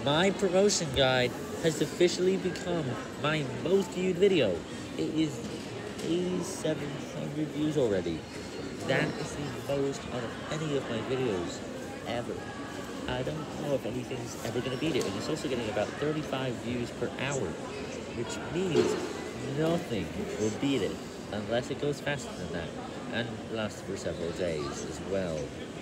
My promotion guide has officially become my most viewed video. It is 8,700 views already. That is the most out of any of my videos ever. I don't know if anything's ever going to beat it, and it's also getting about 35 views per hour, which means nothing will beat it unless it goes faster than that, and lasts for several days as well.